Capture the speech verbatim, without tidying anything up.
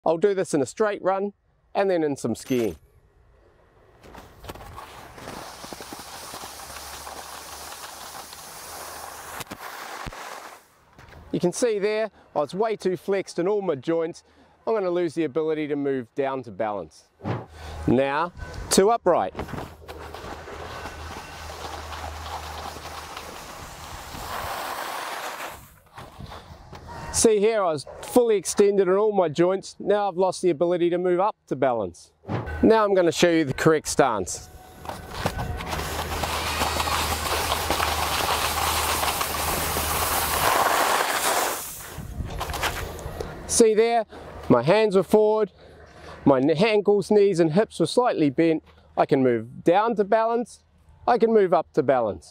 I'll do this in a straight run and then in some skiing. You can see there, I was way too flexed in all my joints. I'm going to lose the ability to move down to balance. Now, to upright. See here, I was fully extended in all my joints. Now I've lost the ability to move up to balance. Now I'm going to show you the correct stance. See there, my hands were forward, my ankles, knees and hips were slightly bent. I can move down to balance, I can move up to balance.